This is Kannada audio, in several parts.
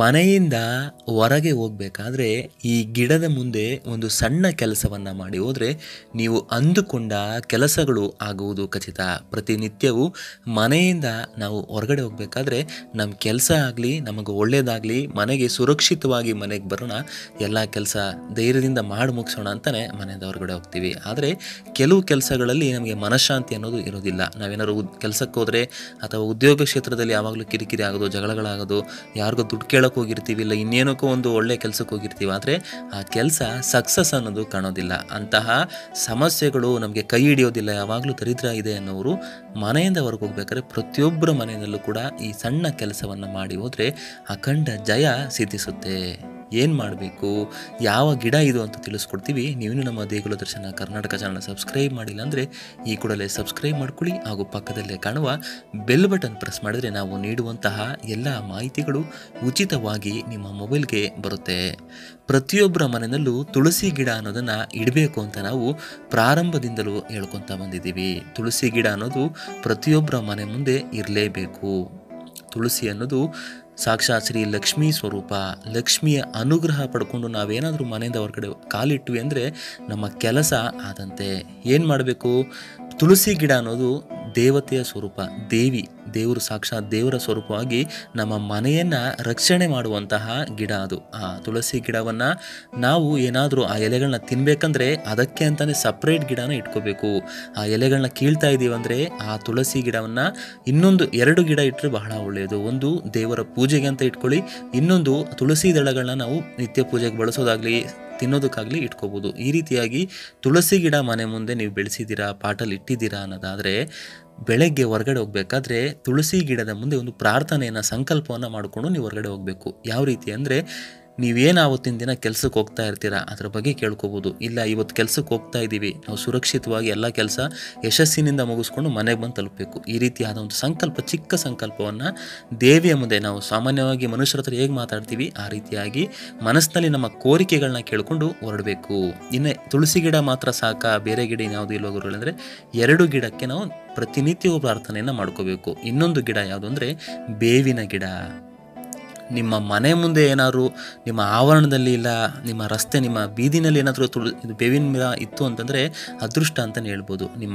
ಮನೆಯಿಂದ ಹೊರಗೆ ಹೋಗಬೇಕಾದ್ರೆ ಈ ಗಿಡದ ಮುಂದೆ ಒಂದು ಸಣ್ಣ ಕೆಲಸವನ್ನು ಮಾಡಿ ಹೋದರೆ ನೀವು ಅಂದುಕೊಂಡ ಕೆಲಸಗಳು ಆಗುವುದು ಖಚಿತ. ಪ್ರತಿನಿತ್ಯವೂ ಮನೆಯಿಂದ ನಾವು ಹೊರಗಡೆ ಹೋಗಬೇಕಾದ್ರೆ ನಮ್ಮ ಕೆಲಸ ಆಗಲಿ, ನಮಗೆ ಒಳ್ಳೆಯದಾಗಲಿ, ಮನೆಗೆ ಸುರಕ್ಷಿತವಾಗಿ ಮನೆಗೆ ಬರೋಣ, ಎಲ್ಲ ಕೆಲಸ ಧೈರ್ಯದಿಂದ ಮಾಡಿ ಮುಗಿಸೋಣ ಅಂತಲೇ ಮನೆಯಿಂದ ಹೊರಗಡೆ ಹೋಗ್ತೀವಿ. ಆದರೆ ಕೆಲವು ಕೆಲಸಗಳಲ್ಲಿ ನಮಗೆ ಮನಃಶಾಂತಿ ಅನ್ನೋದು ಇರೋದಿಲ್ಲ. ನಾವೇನಾದ್ರು ಕೆಲಸಕ್ಕೆ ಹೋದರೆ ಅಥವಾ ಉದ್ಯೋಗ ಕ್ಷೇತ್ರದಲ್ಲಿ ಯಾವಾಗಲೂ ಕಿರಿಕಿರಿ ಆಗೋದು, ಜಗಳಗಳಾಗೋದು, ಯಾರಿಗೋ ದುಡ್ಡು ಕೇಳೋಕೆ ಹೋಗಿರ್ತೀವಿ, ಇಲ್ಲ ಇನ್ನೇನಕ್ಕೋ ಒಂದು ಒಳ್ಳೆ ಕೆಲಸಕ್ಕೆ ಹೋಗಿರ್ತೀವಿ. ಆದರೆ ಆ ಕೆಲಸ ಸಕ್ಸಸ್ ಅನ್ನೋದು ಕಾಣೋದಿಲ್ಲ. ಅಂತಹ ಸಮಸ್ಯೆಗಳು ನಮಗೆ ಕೈ ಹಿಡಿಯೋದಿಲ್ಲ. ಯಾವಾಗಲೂ ದರಿದ್ರ ಇದೆ ಅನ್ನೋರು ಮನೆಯಿಂದ ಹೊರಗೆ ಹೋಗ್ಬೇಕಾದ್ರೆ ಪ್ರತಿಯೊಬ್ಬರ ಮನೆಯಲ್ಲೂ ಕೂಡ ಈ ಸಣ್ಣ ಕೆಲಸವನ್ನು ಮಾಡಿ ಹೋದರೆ ಅಖಂಡ ಜಯ ಸಿದ್ಧಿಸುತ್ತೆ. ಏನು ಮಾಡಬೇಕು, ಯಾವ ಗಿಡ ಇದು ಅಂತ ತಿಳಿಸ್ಕೊಡ್ತೀವಿ. ನೀವಿನ್ನೂ ನಮ್ಮ ದೇಗುಲ ದರ್ಶನ ಕರ್ನಾಟಕ ಚಾನಲ್ ಸಬ್ಸ್ಕ್ರೈಬ್ ಮಾಡಿಲ್ಲ ಅಂದರೆ ಈ ಕೂಡಲೇ ಸಬ್ಸ್ಕ್ರೈಬ್ ಮಾಡ್ಕೊಳ್ಳಿ. ಹಾಗೂ ಪಕ್ಕದಲ್ಲೇ ಕಾಣುವ ಬೆಲ್ ಬಟನ್ ಪ್ರೆಸ್ ಮಾಡಿದರೆ ನಾವು ನೀಡುವಂತಹ ಎಲ್ಲ ಮಾಹಿತಿಗಳು ಉಚಿತವಾಗಿ ನಿಮ್ಮ ಮೊಬೈಲ್ಗೆ ಬರುತ್ತೆ. ಪ್ರತಿಯೊಬ್ಬರ ಮನೆಯಲ್ಲೂ ತುಳಸಿ ಗಿಡ ಅನ್ನೋದನ್ನು ಇಡಬೇಕು ಅಂತ ನಾವು ಪ್ರಾರಂಭದಿಂದಲೂ ಹೇಳ್ಕೊತಾ ಬಂದಿದ್ದೀವಿ. ತುಳಸಿ ಗಿಡ ಅನ್ನೋದು ಪ್ರತಿಯೊಬ್ಬರ ಮನೆ ಮುಂದೆ ಇರಲೇಬೇಕು. ತುಳಸಿ ಅನ್ನೋದು ಸಾಕ್ಷಾತ್ ಶ್ರೀ ಲಕ್ಷ್ಮೀ ಸ್ವರೂಪ. ಲಕ್ಷ್ಮಿಯ ಅನುಗ್ರಹ ಪಡ್ಕೊಂಡು ನಾವೇನಾದರೂ ಮನೆಯಿಂದ ಹೊರಗಡೆ ಕಾಲಿಟ್ವಿ ಅಂದರೆ ನಮ್ಮ ಕೆಲಸ ಆದಂತೆ. ಏನು ಮಾಡಬೇಕು? ತುಳಸಿ ಗಿಡ ಅನ್ನೋದು ದೇವತೆಯ ಸ್ವರೂಪ, ದೇವರು ಸಾಕ್ಷಾತ್ ದೇವರ ಸ್ವರೂಪವಾಗಿ ನಮ್ಮ ಮನೆಯನ್ನು ರಕ್ಷಣೆ ಮಾಡುವಂತಹ ಗಿಡ ಅದು. ಆ ತುಳಸಿ ಗಿಡವನ್ನು ನಾವು ಏನಾದರೂ ಆ ಎಲೆಗಳನ್ನ ತಿನ್ನಬೇಕಂದ್ರೆ ಅದಕ್ಕೆ ಅಂತಲೇ ಸಪ್ರೇಟ್ ಗಿಡನ ಇಟ್ಕೋಬೇಕು. ಆ ಎಲೆಗಳನ್ನ ಕೀಳ್ತಾ ಇದ್ದೀವಿ ಅಂದರೆ ಆ ತುಳಸಿ ಗಿಡವನ್ನು ಇನ್ನೊಂದು 2 ಗಿಡ ಇಟ್ಟರೆ ಬಹಳ ಒಳ್ಳೆಯದು. ಒಂದು ದೇವರ ಪೂಜೆಗೆ ಅಂತ ಇಟ್ಕೊಳ್ಳಿ, ಇನ್ನೊಂದು ತುಳಸಿ ದಳಗಳನ್ನ ನಾವು ನಿತ್ಯ ಪೂಜೆಗೆ ಬಳಸೋದಾಗಲಿ ತಿನ್ನೋದಕ್ಕಾಗಲಿ ಇಟ್ಕೋಬೋದು. ಈ ರೀತಿಯಾಗಿ ತುಳಸಿ ಗಿಡ ಮನೆ ಮುಂದೆ ನೀವು ಬೆಳೆಸಿದ್ದೀರಾ, ಪಾಟಲ್ಲಿ ಇಟ್ಟಿದ್ದೀರಾ ಅನ್ನೋದಾದರೆ ಬೆಳಗ್ಗೆ ಹೊರಗಡೆ ಹೋಗಬೇಕಾದ್ರೆ ತುಳಸಿ ಗಿಡದ ಮುಂದೆ ಒಂದು ಪ್ರಾರ್ಥನೆಯನ್ನು, ಸಂಕಲ್ಪವನ್ನು ಮಾಡಿಕೊಂಡು ನೀವು ಹೊರಗಡೆ ಹೋಗಬೇಕು. ಯಾವ ರೀತಿ ಅಂದರೆ, ನೀವೇನು ಆವತ್ತಿನ ದಿನ ಕೆಲಸಕ್ಕೆ ಹೋಗ್ತಾ ಇರ್ತೀರಾ ಅದರ ಬಗ್ಗೆ ಕೇಳ್ಕೊಬೋದು. ಇಲ್ಲ ಇವತ್ತು ಕೆಲಸಕ್ಕೆ ಹೋಗ್ತಾ ಇದ್ದೀವಿ, ನಾವು ಸುರಕ್ಷಿತವಾಗಿ ಎಲ್ಲ ಕೆಲಸ ಯಶಸ್ಸಿನಿಂದ ಮುಗಿಸ್ಕೊಂಡು ಮನೆಗೆ ಬಂದು ತಲುಪಬೇಕು. ಈ ರೀತಿಯಾದ ಒಂದು ಸಂಕಲ್ಪ, ಚಿಕ್ಕ ಸಂಕಲ್ಪವನ್ನು ದೇವಿಯ ಮುಂದೆ, ನಾವು ಸಾಮಾನ್ಯವಾಗಿ ಮನುಷ್ಯರ ಹತ್ರ ಹೇಗೆ ಮಾತಾಡ್ತೀವಿ ಆ ರೀತಿಯಾಗಿ ಮನಸ್ಸಿನಲ್ಲಿ ನಮ್ಮ ಕೋರಿಕೆಗಳನ್ನ ಕೇಳಿಕೊಂಡು ಹೊರಡಬೇಕು. ಇನ್ನು ತುಳಸಿ ಗಿಡ ಮಾತ್ರ ಸಾಕಾ, ಬೇರೆ ಗಿಡ ಇನ್ಯಾವುದು ಇಲ್ಲೋ ಗುರುಗಳು ಅಂದರೆ 2 ಗಿಡಕ್ಕೆ ನಾವು ಪ್ರತಿನಿತ್ಯವೂ ಪ್ರಾರ್ಥನೆಯನ್ನು ಮಾಡ್ಕೋಬೇಕು. ಇನ್ನೊಂದು ಗಿಡ ಯಾವುದು ಅಂದರೆ ಬೇವಿನ ಗಿಡ. ನಿಮ್ಮ ಮನೆ ಮುಂದೆ ಏನಾದರೂ, ನಿಮ್ಮ ಆವರಣದಲ್ಲಿ ಇಲ್ಲ ನಿಮ್ಮ ರಸ್ತೆ, ನಿಮ್ಮ ಬೀದಿನಲ್ಲಿ ಏನಾದರೂ ಇದು ಬೇವಿನ ಮರ ಇತ್ತು ಅಂತಂದರೆ ಅದೃಷ್ಟ ಅಂತಲೇ ಹೇಳ್ಬೋದು. ನಿಮ್ಮ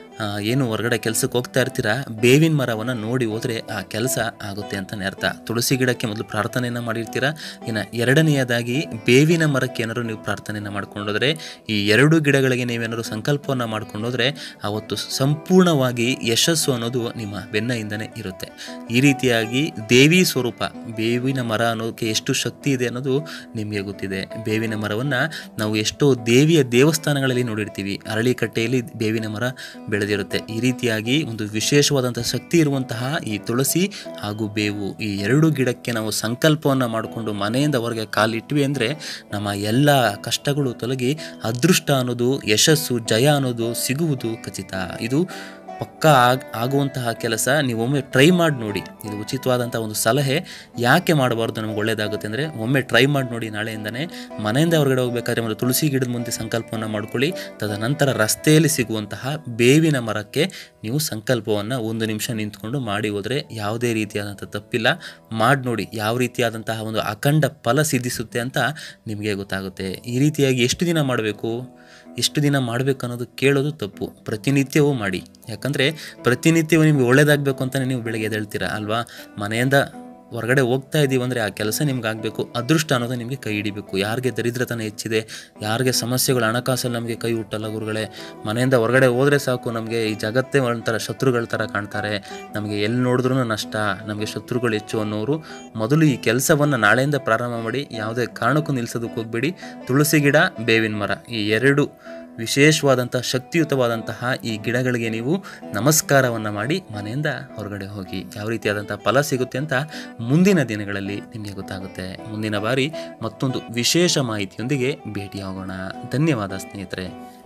ಏನು ಹೊರಗಡೆ ಕೆಲಸಕ್ಕೆ ಹೋಗ್ತಾ ಇರ್ತೀರಾ, ಬೇವಿನ ಮರವನ್ನು ನೋಡಿ ಹೋದರೆ ಆ ಕೆಲಸ ಆಗುತ್ತೆ ಅಂತಲೇ ಅರ್ಥ. ತುಳಸಿ ಗಿಡಕ್ಕೆ ಮೊದಲು ಪ್ರಾರ್ಥನೆಯನ್ನು ಮಾಡಿರ್ತೀರಾ, ಇನ್ನು 2ನೇದಾಗಿ ಬೇವಿನ ಮರಕ್ಕೆ ಏನಾದ್ರು ನೀವು ಪ್ರಾರ್ಥನೆಯನ್ನು ಮಾಡ್ಕೊಂಡೋದ್ರೆ, ಈ 2 ಗಿಡಗಳಿಗೆ ನೀವೇನಾದ್ರು ಸಂಕಲ್ಪವನ್ನು ಮಾಡ್ಕೊಂಡೋದ್ರೆ ಆವತ್ತು ಸಂಪೂರ್ಣವಾಗಿ ಯಶಸ್ಸು ಅನ್ನೋದು ನಿಮ್ಮ ಬೆನ್ನಿಂದನೇ ಇರುತ್ತೆ. ಈ ರೀತಿಯಾಗಿ ದೇವಿ ಸ್ವರೂಪ ಬೇವಿನ ಮರ ಅನ್ನೋದಕ್ಕೆ ಎಷ್ಟು ಶಕ್ತಿ ಇದೆ ಅನ್ನೋದು ನಿಮಗೆ ಗೊತ್ತಿದೆ. ಬೇವಿನ ಮರವನ್ನು ನಾವು ಎಷ್ಟೋ ದೇವಿಯ ದೇವಸ್ಥಾನಗಳಲ್ಲಿ ನೋಡಿರ್ತೀವಿ, ಅರಳಿಕಟ್ಟೆಯಲ್ಲಿ ಬೇವಿನ ಮರ ಬೆಳೆದಿರುತ್ತೆ. ಈ ರೀತಿಯಾಗಿ ಒಂದು ವಿಶೇಷವಾದಂತಹ ಶಕ್ತಿ ಇರುವಂತಹ ಈ ತುಳಸಿ ಹಾಗೂ ಬೇವು, ಈ 2 ಗಿಡಕ್ಕೆ ನಾವು ಸಂಕಲ್ಪವನ್ನು ಮಾಡಿಕೊಂಡು ಮನೆಯಿಂದ ಹೊರಗೆ ಕಾಲಿಟ್ವಿ ಅಂದರೆ ನಮ್ಮ ಎಲ್ಲ ಕಷ್ಟಗಳು ತೊಲಗಿ ಅದೃಷ್ಟ ಅನ್ನೋದು, ಯಶಸ್ಸು, ಜಯ ಅನ್ನೋದು ಸಿಗುವುದು ಖಚಿತ. ಇದು ಪಕ್ಕಾ ಆಗುವಂತಹ ಕೆಲಸ. ನೀವು ಒಮ್ಮೆ ಟ್ರೈ ಮಾಡಿ ನೋಡಿ. ಇದು ಉಚಿತವಾದಂಥ ಒಂದು ಸಲಹೆ. ಯಾಕೆ ಮಾಡಬಾರ್ದು, ನಮ್ಗೆ ಒಳ್ಳೆಯದಾಗುತ್ತೆ ಅಂದರೆ ಒಮ್ಮೆ ಟ್ರೈ ಮಾಡಿ ನೋಡಿ. ನಾಳೆಯಿಂದನೇ ಮನೆಯಿಂದ ಹೊರಗಡೆ ಹೋಗಬೇಕಾದ್ರೆ ಒಂದು ತುಳಸಿ ಗಿಡದ ಮುಂದೆ ಸಂಕಲ್ಪವನ್ನು ಮಾಡ್ಕೊಳ್ಳಿ. ತದನಂತರ ರಸ್ತೆಯಲ್ಲಿ ಸಿಗುವಂತಹ ಬೇವಿನ ಮರಕ್ಕೆ ನೀವು ಸಂಕಲ್ಪವನ್ನು 1 ನಿಮಿಷ ನಿಂತ್ಕೊಂಡು ಮಾಡಿ ಹೋದರೆ ಯಾವುದೇ ರೀತಿಯಾದಂಥ ತಪ್ಪಿಲ್ಲ. ಮಾಡಿ ನೋಡಿ, ಯಾವ ರೀತಿಯಾದಂತಹ ಒಂದು ಅಖಂಡ ಫಲ ಸಿದ್ಧಿಸುತ್ತೆ ಅಂತ ನಿಮಗೆ ಗೊತ್ತಾಗುತ್ತೆ. ಈ ರೀತಿಯಾಗಿ ಎಷ್ಟು ದಿನ ಮಾಡಬೇಕು, ಎಷ್ಟು ದಿನ ಮಾಡಬೇಕು ಅನ್ನೋದು ಕೇಳೋದು ತಪ್ಪು. ಪ್ರತಿನಿತ್ಯವೂ ಮಾಡಿ. ಯಾಕಂದರೆ ಪ್ರತಿನಿತ್ಯವೂ ನಿಮಗೆ ಒಳ್ಳೇದಾಗಬೇಕು ಅಂತಲೇ ನೀವು ಬೆಳಗ್ಗೆ ಎದ್ದೇಳ್ತೀರಾ ಅಲ್ವಾ. ಮನೆಯಿಂದ ಹೊರಗಡೆ ಹೋಗ್ತಾ ಇದ್ದೀವಿ ಅಂದರೆ ಆ ಕೆಲಸ ನಿಮ್ಗೆ ಆಗಬೇಕು, ಅದೃಷ್ಟ ಅನ್ನೋದು ನಿಮಗೆ ಕೈ ಹಿಡಿಬೇಕು. ಯಾರಿಗೆ ದರಿದ್ರತನ ಹೆಚ್ಚಿದೆ, ಯಾರಿಗೆ ಸಮಸ್ಯೆಗಳು, ಹಣಕಾಸಲ್ಲಿ ನಮಗೆ ಕೈ ಹುಟ್ಟಲ್ಲ ಗುರುಗಳೇ, ಮನೆಯಿಂದ ಹೊರಗಡೆ ಹೋದರೆ ಸಾಕು ನಮಗೆ ಈ ಜಗತ್ತೇ ಒಂಥರ ಶತ್ರುಗಳ ಥರ ಕಾಣ್ತಾರೆ, ನಮಗೆ ಎಲ್ಲಿ ನೋಡಿದ್ರೂ ನಷ್ಟ, ನಮಗೆ ಶತ್ರುಗಳು ಹೆಚ್ಚು ಅನ್ನೋರು ಮೊದಲು ಈ ಕೆಲಸವನ್ನು ನಾಳೆಯಿಂದ ಪ್ರಾರಂಭ ಮಾಡಿ. ಯಾವುದೇ ಕಾರಣಕ್ಕೂ ನಿಲ್ಲಿಸೋದಕ್ಕೆ ಹೋಗಬೇಡಿ. ತುಳಸಿ ಗಿಡ, ಬೇವಿನ ಮರ, ಈ 2 ವಿಶೇಷವಾದಂಥ ಶಕ್ತಿಯುತವಾದಂತಹ ಈ ಗಿಡಗಳಿಗೆ ನೀವು ನಮಸ್ಕಾರವನ್ನು ಮಾಡಿ ಮನೆಯಿಂದ ಹೊರಗಡೆ ಹೋಗಿ. ಯಾವ ರೀತಿಯಾದಂಥ ಫಲ ಸಿಗುತ್ತೆ ಅಂತ ಮುಂದಿನ ದಿನಗಳಲ್ಲಿ ನಿಮಗೆ ಗೊತ್ತಾಗುತ್ತೆ. ಮುಂದಿನ ಬಾರಿ ಮತ್ತೊಂದು ವಿಶೇಷ ಮಾಹಿತಿಯೊಂದಿಗೆ ಭೇಟಿಯಾಗೋಣ. ಧನ್ಯವಾದ ಸ್ನೇಹಿತರೆ.